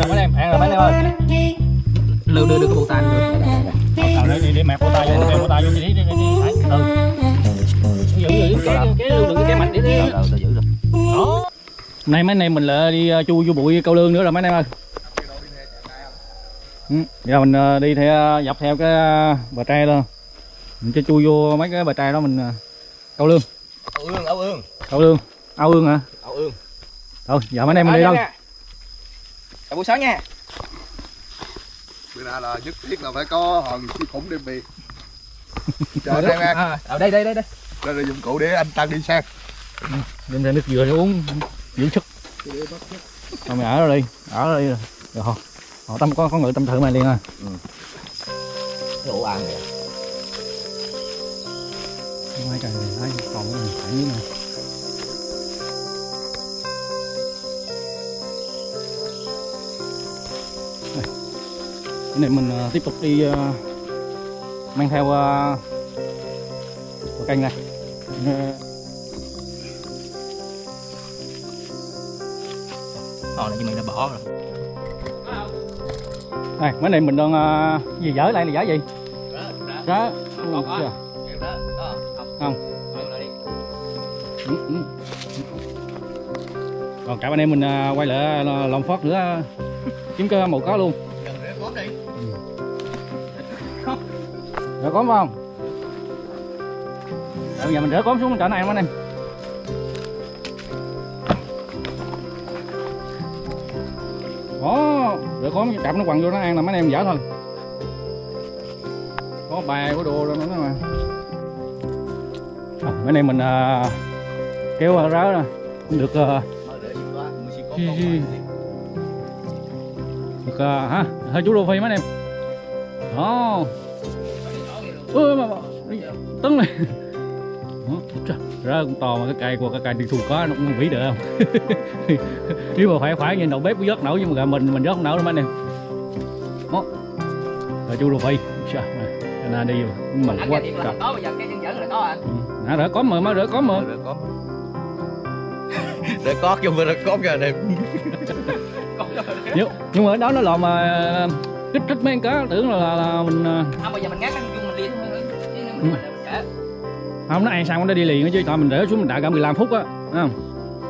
mấy em, ăn rồi mấy em ơi. Lưu đưa cái bộ tay được. Đi mẹ bộ tay vô, bộ tay vô đi. Ừ. Giữ cái lưu được cái mạch đi. Tao giữ rồi. Đó. Nay mấy anh em mình lại đi chui vô bụi câu lương nữa rồi mấy anh em ơi. Giờ mình đi theo dọc theo cái bờ tre luôn. Mình cho chui vô mấy cái bờ tre đó mình câu lương. Ao ương. Ao ương hả? Ao ương. Thôi, giờ mấy anh em mình đi đâu? Chào buổi sáng nha. Bữa nay là nhất thiết là phải có hòn chi khủng đem về. Chờ đây nha. Đây. Đây là dụng cụ để anh Tăng đi sang. Đem ra nước dừa để uống dưỡng sức. Thôi mày ở đây đi. Rồi họ tâm có người tâm thử mày liền à. Cái ổ ăn kìa. Mấy cái này thấy còn cái này phải như này. Cái này mình tiếp tục đi mang theo kênh này. Này chứ mình đã bỏ rồi. Đây, mấy này mình đang gì dở lại là dở gì? Đó. Không. Còn cả anh em mình quay lại lòng phót nữa kiếm cơ màu có luôn. Rửa cốm không? Bây giờ mình rửa cốm xuống chỗ này anh em. Đó, rửa cốm chậm nó quằn vô nó ăn là mấy anh em dở thôi. Có bài có đồ rồi nữa mà. Mấy anh em mình kéo ráo nè, được hả? Hơi chú Đô Phi mấy anh em. Đó. Mà tấn này. Ra con to mà cái cây của cái cây đi thu có nó cũng vĩ được không? Nếu mà phải nhìn đầu bếp cũng vớt nổi nhưng mà mình vớt không nổi đâu mấy anh em. Đó. Rồi chú Đô Phi. Nó đi mà quá. Có bây giờ cái chân dẫn là có anh. Rửa cốm mà mới rửa cốm mà. Rửa cót chung với rửa cốm kìa đẹp. Nhưng mà ở đó nó lò mà kích thích mấy cá tưởng là mình không bây giờ mình ngắt ăn chung mình liền thôi chứ mình kể. Không nó ăn xong nó đi liền chứ thôi mình để xuống mình đợi cả 15 phút á, thấy không?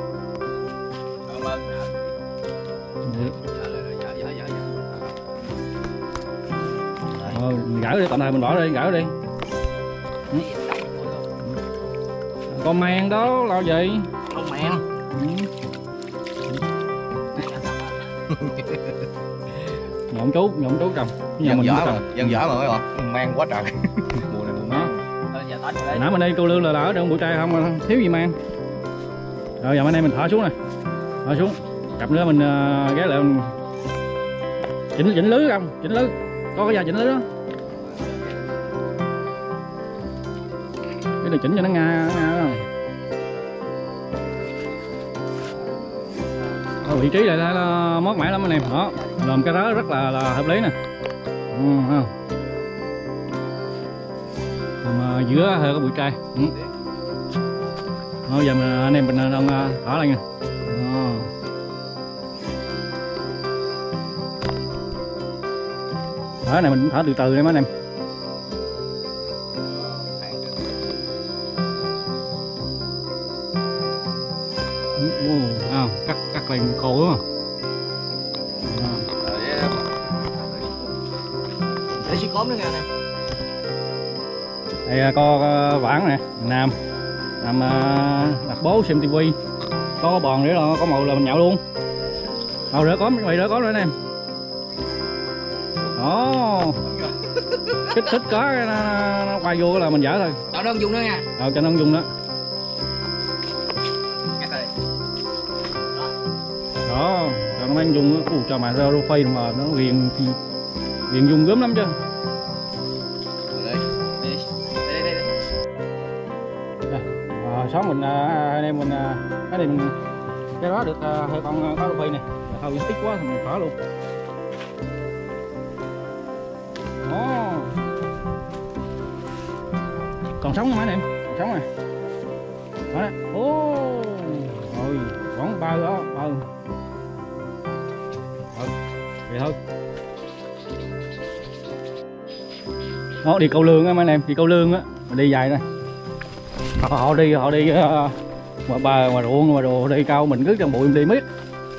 Gỡ đi, tạm thời mình bỏ đi, gỡ đi. Con mang đó là gì? Con mang. Nhộn chú trồng. Dân dở mà mấy bạn, mang quá trời. Mùa này mùa đó. Nãy mình đi câu lương là ở trong bụi tre không mà thiếu gì mang. Rồi giờ bên đây mình thả xuống nè. Thả xuống. Cặp nữa mình ghé lại mình chỉnh lưới không? Chỉnh lưới. Có cái dao chỉnh lưới đó. Cái này chỉnh cho nó nga không? Vị trí này là mát mẻ lắm anh em. Đó, làm cái đó rất là hợp lý nè. Không? Mà giữa hơi có bụi tre. Bây giờ anh em mình đang thả lại nha. Thả này mình thả từ từ đây mấy anh em. Cắt lên khô đúng không? Để xí cốm nữa nghe nè. Đây có vãng nè, Nam đặt bố xem tivi, có bòn để là có màu là mình nhậu luôn. Rửa cốm rồi anh em. Đó. Kích thích cá nó quay vô là mình dở thôi. Cho nó dùng nữa nha. Cho nó dùng đó. Đó, cho nó mang dùng đó. Cho mà rô phay mà nó ghiền dùng gớm lắm chứ. Sáng mình anh em mình cái này mình cái đó được hơi con có rô phay này, thôi ít quá thì mình thả luôn. Đó. Còn sống nha mấy anh em, còn sống này. Đó đấy. Rồi, khoảng 3 đó. vậy thôi. Đó, đi câu lương á mấy anh em, đi câu lương á, mình đi dài đây. Họ đi ngoài bờ, ngoài ruộng, ngoài đồ đi câu, mình cứ trong bụi mình đi miết.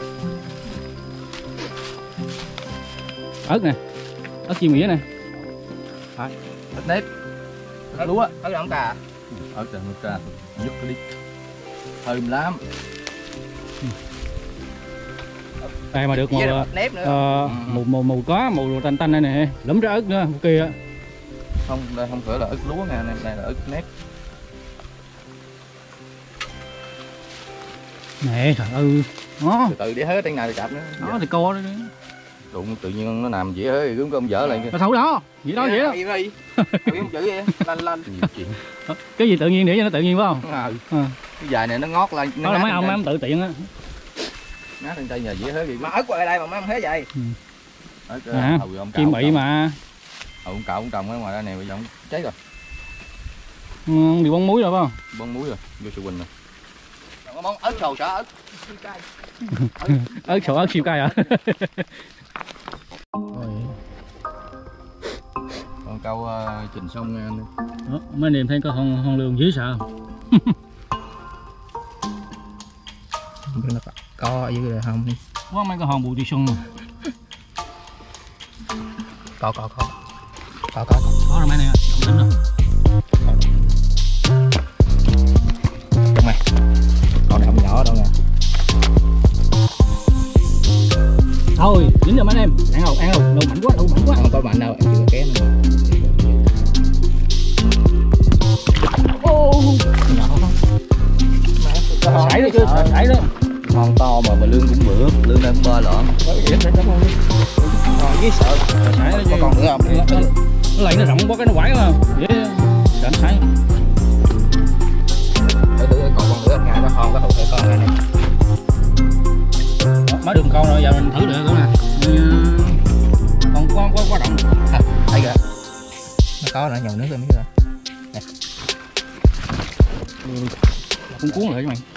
Ớt nè, ớt chiên mía nè, ớt nếp, ớt lúa, ớt đỏng cà, ớt đỏng cà, dứt cái đi, thơm lắm. Đây mà được màu nếp nữa. màu có màu tanh tanh này nè, lúm trái ớt nữa kia. Không, đây không phải là ớt lúa nha anh em, đây là ớt nếp. Nè trời ơi, nó từ để hết trên này thì chạp nữa. nó thì co đó. Đụng tự nhiên nó nằm dễ hơi cũng không dở lại kia. Nó xấu đó, vậy đó vậy đó. Không chữ vậy, lanh. Cái gì tự nhiên để cho nó tự nhiên phải không? Cái dài này nó ngót lên. Đó là mấy ông tự tiện á. Nát lên tay nhờ dễ hơi gì. Mà ớt qua đây mà mấy ông thế vậy. Chim bị mà. Ông cạo ông trồng ở ngoài đây này bây giờ ông cháy rồi. Bị bông muối rồi phải không? Bông muối rồi, vô sư Quỳnh rồi. Món ớt sầu xả ớt. Ớt sầu ớt siêu cay hả? Con câu trình xong nha anh. Đó, mấy anh em thấy có hòn lường dễ sợ không? Không biết nó có ở dưới đây không? Có mấy cái hòn bụi đi xuân mà. Có rồi mấy này động tính rồi. Trong này con này không nhỏ đâu nè. Thôi dính rồi mấy anh em, ăn đâu đâu mạnh quá Không có mạnh đâu, em chưa ké nữa. Nhỏ sải đó chứ, sải đó. Con to mà lương cũng bự, lương đây cũng 3 lợn. Với sợ Sải đó chứ. có con nữa không? Nó lại nó rộng quá cái nó quải mà. Dễ sợ nó sải. Để còn con nữa ngày nó hòn có hụt hay con này nè. Mới đường con rồi giờ mình thử được nữa nè. Còn quá rộng. Thấy kìa. Nó có nữa nhồi nước rồi mấy rồi. Cũng cuốn lại cho mày.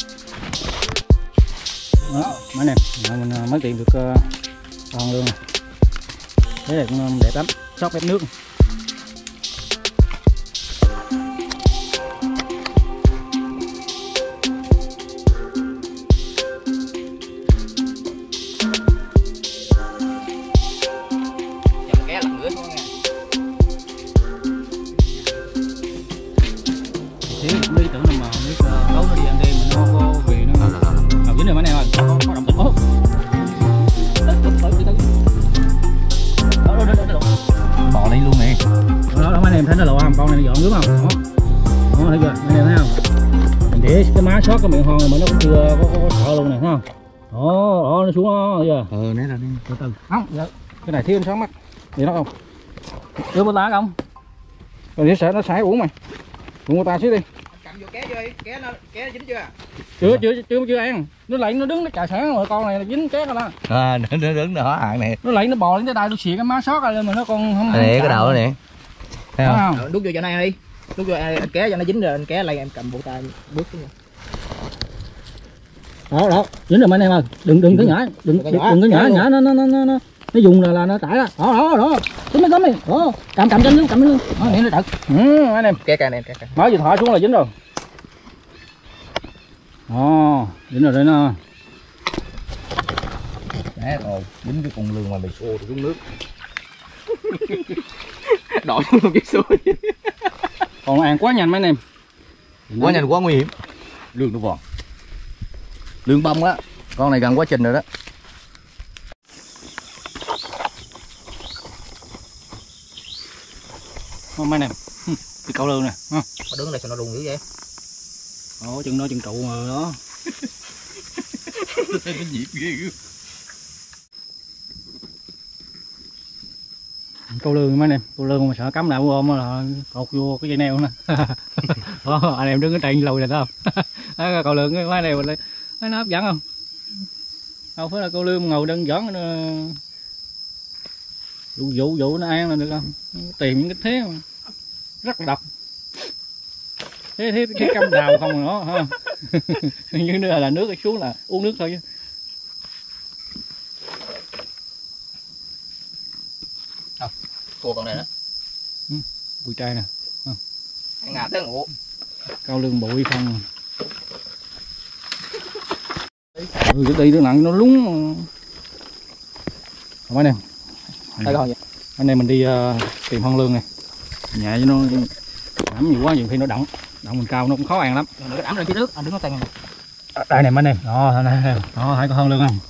Đó, mấy em, mình mới tìm được con luôn nè. Thế này cũng đẹp lắm, sót ép nước. Ké lần nữa nha. Thế đi tưởng là mà biết tối nó đi ăn đêm mà nó có về nó nào dính rồi mấy em ơi, có động tĩnh. Bò lên luôn nè. Đó mấy em thấy nó lộ không? Con này nó dọn đúng không? Đó thấy chưa? Mấy em thấy không? Mình để cái má sót cái miệng hòn này mà nó cũng chưa có sợ luôn này thấy không? Đó nó xuống đó chưa? Né ra đi. Từ từ. Không, dạ. Cái này thiếu sáng mắt. Vậy đó không? Đưa một tá không? Rồi nó xài uống mày. Uống một tá xíu đi. Cầm vô ké vô đi, ké dính chưa? Chưa ăn. Nó lại nó đứng nó chạy sáng rồi con này là dính ké rồi đó. Nó đứng nó hở hạn nè. Nó lại nó bò lên tới đây nó xịa cái má sót lên mà nó còn không. Nè cái đầu đó nè. Thấy không? Đút vô cho này đi. Đút vô anh ké cho nó dính rồi anh ké lại em cầm bộ tay bước xuống. Đó, dính rồi mấy em ơi. Đừng có nhỏ, đừng có nhỏ nó dùng là nó tải ra. Đó. Túm đi. Đó, cầm trên luôn. Đó, nè nó trật. Anh em. Ké này. Mở điện thoại xuống là dính rồi. Dính rồi đấy nó. Đấy, dính cái con lương mà bị xô xuống nước. Đổi luôn cái xô. Còn ăn quá nhanh mấy anh em. Quá nhanh quá nguy hiểm. Lương nó vòn. Lương bông á. Con này gần quá trình rồi đó. Mấy anh em. Cái cậu lương nè. Mà đứng đây sao nó đùng dữ vậy? Chân nó chân trụ mà đó. Nó nhịp ghê. Câu lương mấy anh em, câu lương mà sợ cắm lại ôm là cột vô cái dây neo nè. Anh em đứng ở trên lùi này thấy không? Câu lương cái máy này mình thấy nó hấp dẫn không? Không phải là câu lương ngồi đơn giản dụ nó ăn là được không? Tìm những cái thế mà rất là độc. Thế cắm đào không nó ha. Như là nước xuống là uống nước thôi chứ. cua con này đó. Bụi trai nè. Ngà tới ngủ. Cao lương bụi không. Đi đứa nặng nó lúng. Mấy anh em. Đây con gì? Anh em mình đi tìm hòn lương này. Nhà cho nó ẩm nhiều quá, nhiều khi nó đọng mình cao nó cũng khó ăn lắm. Đừng ẩm lên phía trước, anh đứng nó tay này. Đây này mấy anh em. Đó, này. Đó, thấy có hòn lương không?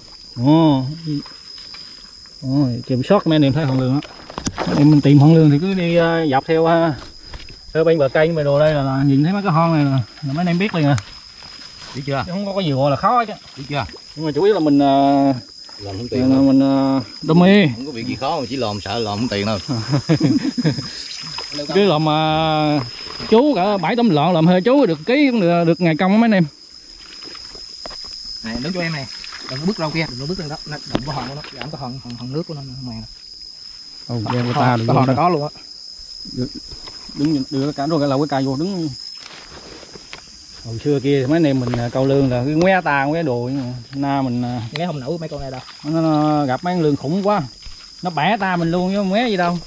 Kiểm soát mấy anh em thấy hòn lương đó. Em mình tìm hòn lương thì cứ đi dọc theo bên bờ cây bờ đồ đây là nhìn thấy mấy cái hòn này là mấy anh em biết liền à. Biết chưa? Chứ không có gì gọi là khó chứ. Biết chưa? Nhưng mà chủ yếu là mình Làm không tiền đâu. mình đam mê. Không có việc gì khó mà chỉ làm sợ làm không tiền đâu. Chứ làm chú cả 7-8 lọn làm hơi chú được ký cũng được ngày công đó mấy anh em. Này đứng cho em này. Đừng có bước rau kia, đừng có bước lên đó. Nó đụng có hòn của nó, giảm có hòn nước của nó mè. Người ta được hòn có luôn á. Đứng đưa cả rồi cái lầu cái cài vô đứng. Hồi xưa kia mấy anh em mình câu lương là cái ngoe ta ngoe đồ na mình Nghe không nổi mấy con này đâu. nó gặp mấy con lương khủng quá. Nó bẻ ta mình luôn chứ không ngoe gì đâu.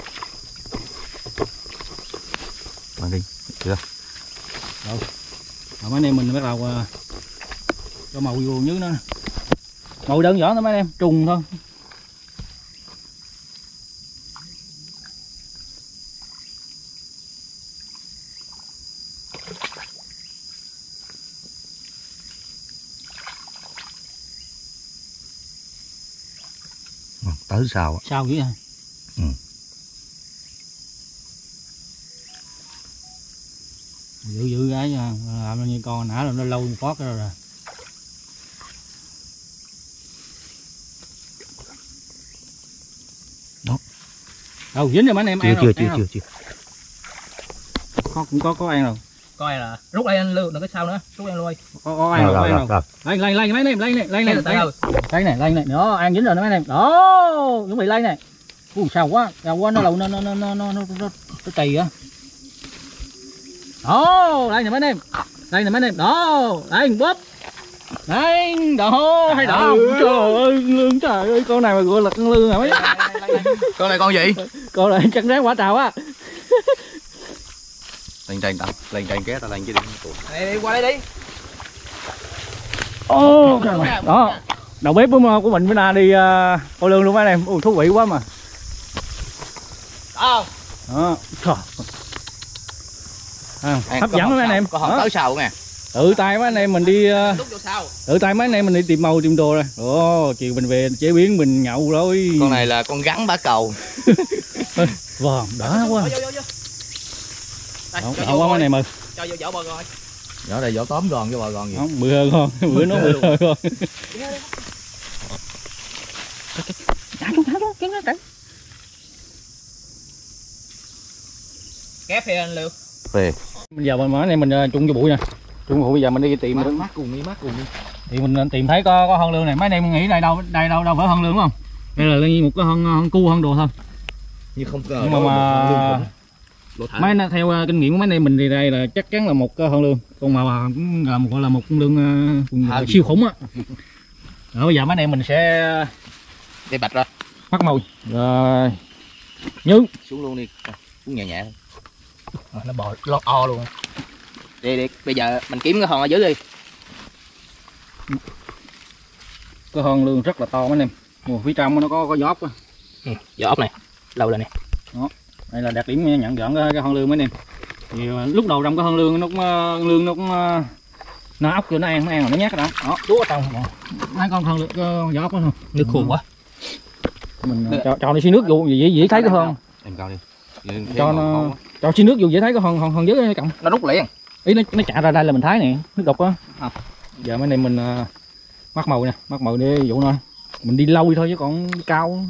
Bạn đi. Chưa? Rồi mấy anh em mình bắt đầu cho màu vô dưới nữa. Màu đơn giản thôi mấy anh em, trùng thôi. Tới sao? Sao dữ hả? Ừ. Dữ cái làm như con nãy là nó lâu một phát rồi. Đó. Đâu dính rồi mấy anh em ăn rồi. Chưa. Cũng có ăn rồi. Coi là rút lại anh Lưu, đừng có sao nữa, rút em luôn. Có ăn rồi. Lên mấy anh em, lên này. Đó, ăn dính rồi đó mấy anh em. Đó, chuẩn bị lên này. Sao quá nó lâu nó trì á. Đó, đây nè mấy anh em. Đó, đây bóp. Đây, đó, hay đó. Trời ơi, lương trời ơi, con này mà gọi là con lương hả mấy? Con này con gì? Con này chắc ráng quả trào á. Lên trên ké ta lên chứ đi. Đi qua đây đi. Ô, đó. Đầu bếp của mình bữa nay đi câu lương luôn mấy anh em. Ui, thú vị quá mà. Đó. Đó. Hấp dẫn mấy anh em. Có hòn tới sau nè. Tự tay mấy anh em mình đi tìm màu tìm đồ rồi. Ồ, chiều mình về chế biến mình nhậu rồi. Con này là con gắn bá cầu. Vâng, đỡ quá. Đỡ quá mấy anh em ơi. Cho vô vỏ bò rồi. Vỏ đây vỏ tóm gòn cho bà gòn gì. Không, bữa con, bữa nó bữa con. Kép phê anh Lưu. Phê. Bây giờ mấy anh em mình chung cho bụi nè. Chung bụi bây giờ mình đi tìm Mát cùng đi. thì mình tìm thấy có hòn lương này. Mấy anh em nghĩ đây đâu phải hòn lương đúng không? Đây là một cái hòn cu hòn đồ thôi. Nhưng không ngờ. Nhưng mà mấy anh theo kinh nghiệm của mấy anh em mình thì đây là chắc chắn là một cái hòn lương. Còn mà cũng là một con lương siêu khủng á. Rồi bây giờ mấy anh em mình sẽ Đây bạch rồi. bắt mồi rồi nhúng Xuống luôn đi. Xuống nhẹ thôi. Nó bò lót o luôn. Đi, bây giờ mình kiếm cái hòn ở dưới đi. cái hòn lương rất là to mấy anh em. Phía trong nó có gióp á. Gióp này lâu rồi nè. Đó, đây là đặc điểm nhận dạng cái hòn lương mấy anh em. Thì lúc đầu trong cái hòn lương nó cũng nó ốc cho nó ăn rồi nó nhát cái đó túa ở trong mấy con hòn lương gióp đó thôi. Nước khô quá. Mình cho nó xí nước vô dễ thấy cái hòn. Em cao đi. Cho xí nước vô dễ thấy cái hòn dưới cộng. Nó rút liền. Ý nó chạy ra đây là mình thấy nè, nước đục á. Giờ mấy này mình mắc màu nè, mắc màu để vụ thôi. Mình đi lâu thôi chứ còn cao.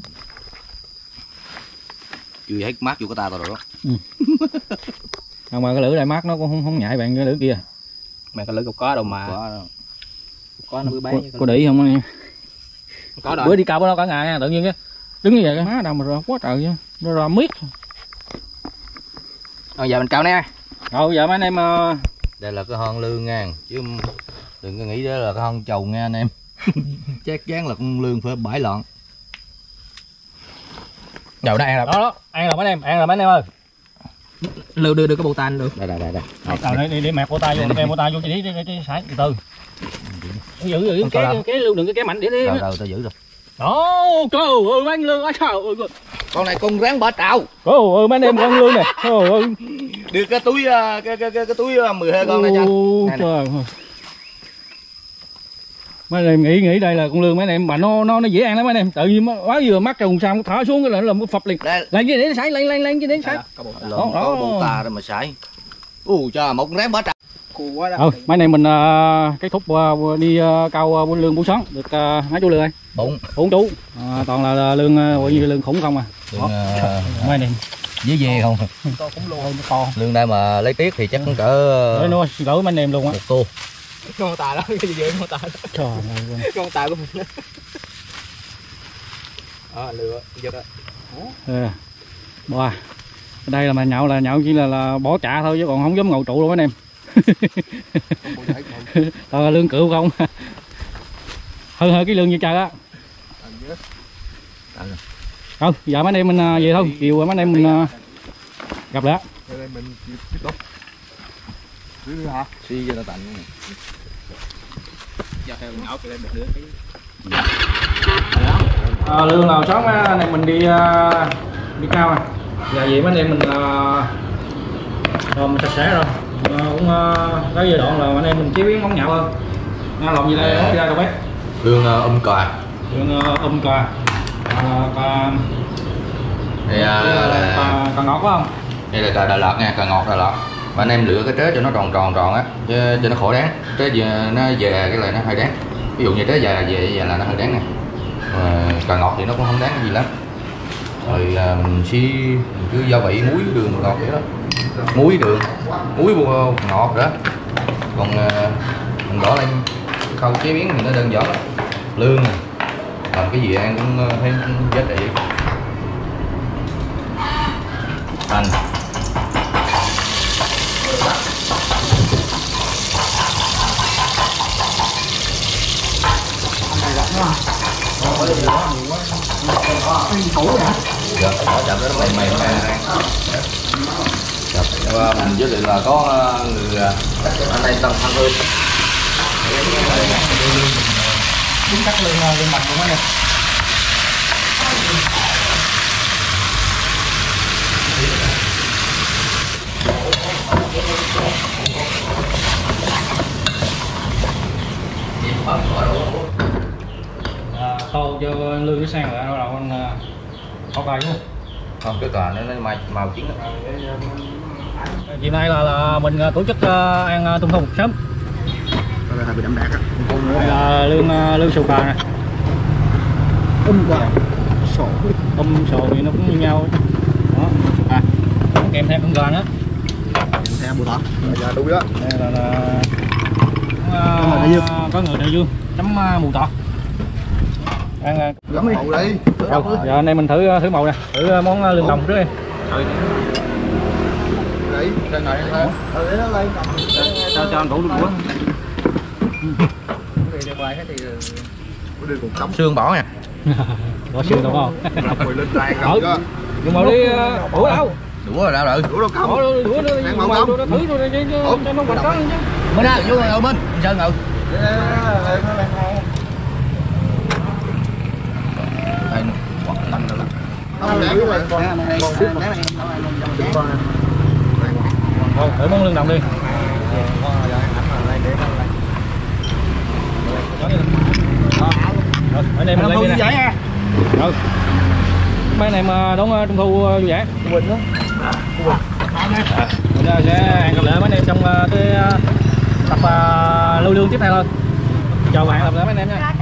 Chưa thấy mát vô cái ta rồi đó. Không mà cái lưỡi đại mát nó cũng không nhạy bạn cái lưỡi kia. Mà cái lưỡi cục có đâu mà. Có nó bữa bán. Có đĩ không anh? Có rồi. Bữa đi cao đâu cả ngày tự nhiên á. Đứng như vậy cái má đâu mà ra quá trời chứ. Nó ra miết. Rồi giờ mình cao nè. Rồi giờ mấy anh em Đây là cái hòn lương nha, chứ đừng có nghĩ đó là cái hòn trầu nha anh em. Chắc chắn là con lương phải bãi lọn. chậu nó ăn là đó ăn rồi mấy anh em ơi. Lưu đưa cái bộ tan được. đây để mẹp bộ tay vô, em bộ tay vô đi sải từ từ. Giữ cái lưu đừng cái mạnh để đi. rồi tao giữ rồi. Đó, trời ơi mấy anh lương á trời ơi. Con này con rắn bả trào. Trời ơi mấy anh em con lương này. Trời ơi. Đưa cái túi cái túi 12 con này cho anh. Trời ơi. Mấy anh em nghĩ đây là con lương mấy anh em mà nó dễ ăn lắm mấy anh em. Tự nhiên quá vừa mắc trùng sao thả xuống cái là một phập liền. Lên cái để sải lên cái để sải. Đó bộ ta rồi mà sải. Trời một con rắn bả trào. Quá mấy anh em mình kết thúc đi câu buôn lương buổi sáng được mấy chú lương ơi? 4 chú. Toàn là lương gọi như lương khủng không à. Mấy anh em với dê không? To. Lương đây mà lấy tiết thì chắc cũng cỡ gửi mấy anh em luôn á. Một tô. Con tà đó, cái gì con tà đó. Trời ơi. Con tà của mình. Lừa giật á. Wow. Đây là mà nhậu chỉ là bỏ trả thôi chứ còn không dám ngồi trụ luôn mấy anh em. Toàn là lương cựu không. Hơn cái lương như trời á. Thôi giờ mấy anh em mình về thôi, chiều mấy anh em mình gặp lại. Mình tiếp tục. Suy cho nó tạnh. Giờ theo nhậu lên một đứa lương nào sáng mấy anh em mình đi cao à. Giờ vậy mấy anh em mình mình sạch sẽ rồi. Cũng tới giai đoạn là anh em mình chế biến món nhậu hơn. Làm gì đây món gì đây đâu bác? Lương cò. Lương cò. Cò ngọt phải không? Đây là cò Đà Lạt nha, cò ngọt Đà Lạt. Mà anh em lựa cái trế cho nó tròn á, cho nó khổ đáng. Trế nó về cái này nó hơi đáng. Ví dụ như trế về là nó hơi đáng nè. Cò ngọt thì nó cũng không đáng cái gì lắm. Rồi mình cứ gia vị muối đường ngọt vậy đó. Muối đường, muối ngọt đó. Còn mình bỏ lên khâu chế biến thì nó đơn giản lắm. Lương này, làm cái gì ăn cũng thấy giá trị. Hành. Dạ, chậm đó mày mình giới thiệu là có người anh đây Tân Thanh Hương. Đúng cắt lương mặt của mấy em. Tô cho lương cái sang lại rồi anh có cay đúng không? Không, cái cò nó màu chín. Chiều nay là mình tổ chức ăn trung thu sớm. Đây là bị đậm đạt á. Đây là lương sầu cò nè. Sầu thì nó cũng như nhau. Đó. Kèm theo con gà nữa. Theo bù thọ. Dạ đúng đó. Đây là có người đại dương chấm mù tọt. Ăn gắm đi. Giờ anh em mình thử màu nè, thử món lương đồng trước đi. Đấy, trên này thôi. Cho anh đủ luôn. Xương bỏ nha. Bỏ xương đâu không? Rồi lên tay rồi đó. Nhưng mà đi ủa đâu? Đủ rồi đâu Đủ đâu không? Đũa nó ăn màu không? thử rồi cho nó bánh trắng chứ. Bên đó, vô ngồi bên, Sơn ngồi. Đây, quật lạnh rồi. Thôi, thử món lương đồng đi. Rồi, anh em mình lên đây nè. Rồi. Mấy anh em đón trung thu vui vẻ. Mình sẽ hẹn gặp lại mấy anh em trong cái tập lưu lương tiếp theo thôi. Chào bạn gặp lại mấy anh em nha.